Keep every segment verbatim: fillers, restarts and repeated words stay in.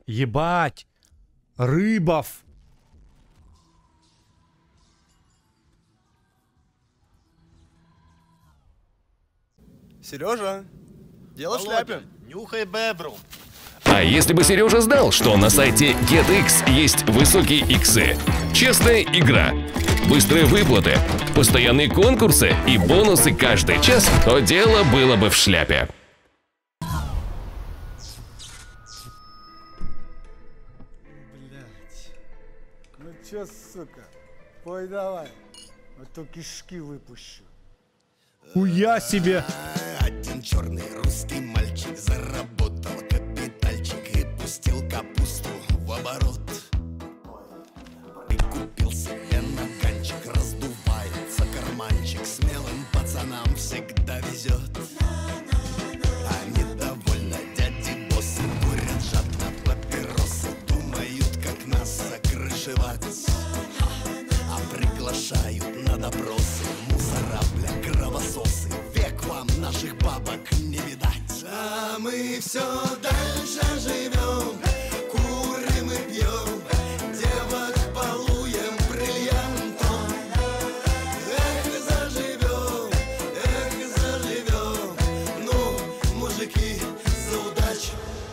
Ебать. Рыбов. Сережа, дело в шляпе. Нюхай бебру. А если бы Сережа знал, что на сайте GetX есть высокие иксы, честная игра, быстрые выплаты, постоянные конкурсы и бонусы каждый час, то дело было бы в шляпе. Блять. Ну чё, сука? Пой давай, а то кишки выпущу. Хуя себе. Один черный русский мальчик заработал капитальчик и пустил капусту в оборот. Прикупился хеноганчик, раздувается карманчик, смелым пацанам всегда везет. А недовольно дяди боссы курят жадно папиросы, думают, как нас закрышевать. А приглашают на допросы мусора, бля, кровососы. Век вам наших бабок не видать. А мы все дальше живем, курим и пьем, девок балуем бриллиантом. Эх, заживем, эх, заживем. Ну, мужики, за удачу.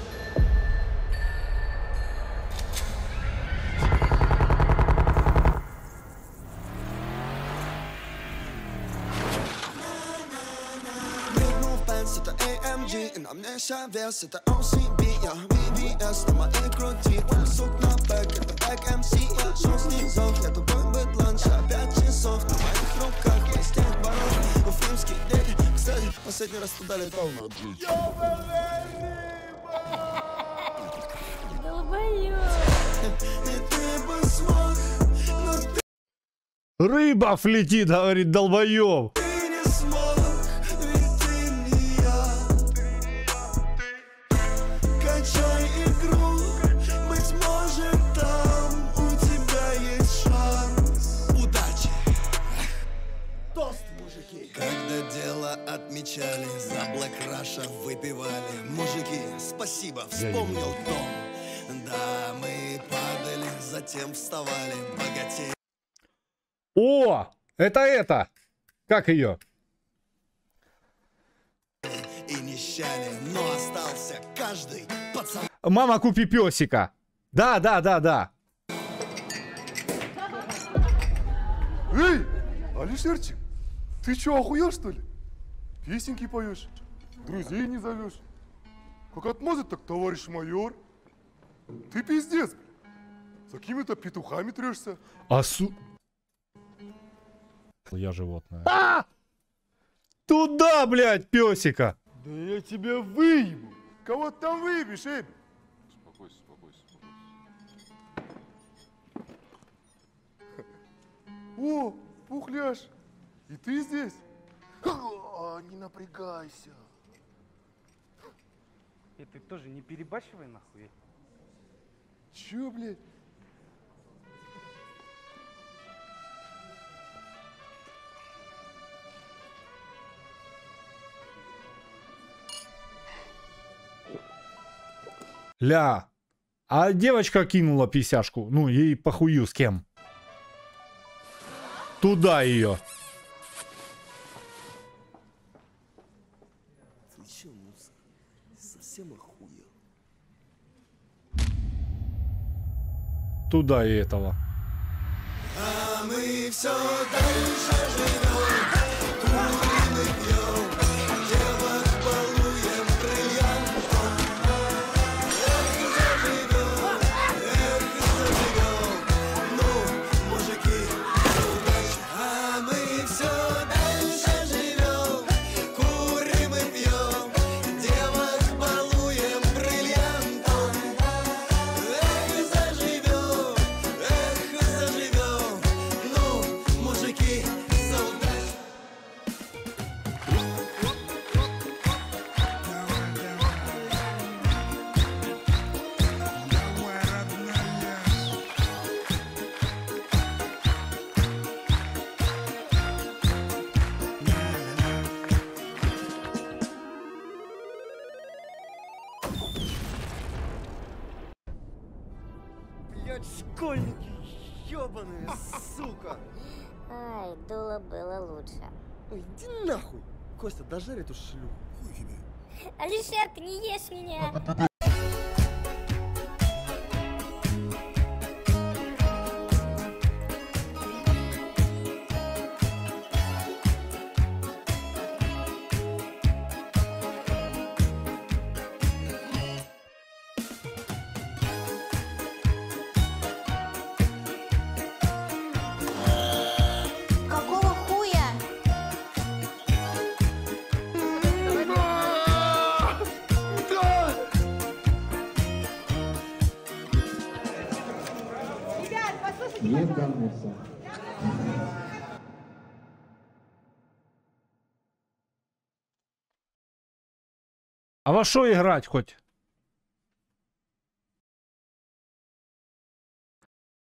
Это эй эм джи, и на мне вся вес, это о си би, я ви ви эс на моей груди, сук на бэк, это бэк эм си, я шел снизов, я тупой быдлан, сейчас пять часов, на моих руках есть тех воров, уфимский дядя, кстати, последний раз туда летал на джи. И ты бы смог, но ты Рыбов летит, говорит, долбоёб. не смог. Качай игру, быть может там у тебя есть шанс. Удачи! Тост, мужики! Когда дело отмечали, за Блэк Раша выпивали. Мужики, спасибо, вспомнил дом. Да, мы падали, затем вставали, богатей. О, это это. Как ее? И нищали, но остался каждый пацан. Мама, купи песика. Да, да, да, да. Эй, Алишерчик, ты чё, охуел, что ли? Песенки поешь, друзей не зовешь. Как отмазать, так товарищ майор. Ты пиздец, за какими-то петухами трешься. А су... Я животное. А! Туда, блядь, песика. Да я тебя выебу. Кого ты там выебешь, эй? Успокойся, успокойся, успокойся. О, Пухляш, и ты здесь? А, не напрягайся. И ты тоже не перебачивай нахуй. Чё, блядь? Ля. А девочка кинула писяшку. Ну, ей похую с кем. Туда ее. Ты чё, мусор? Совсем охуел? Туда и этого. А мы все дальше живем, курим и пьем, девок балуем бриллиантом. Эх, заживем, эх, заживем, ну, мужики, удачи. А мы все дальше живем, курим и пьем, девок балуем бриллиантом. Эх, заживем, эх, заживем, ну, мужики, за удачу. сука! Ай, дуло было лучше. Ой, иди нахуй! Костя, дожарь эту шлюху. Хуй тебе. Алишер, ты не ешь меня. Какого хуя? Ребят, послушайте, Нет пожалуйста. гаммуса. А во что играть хоть?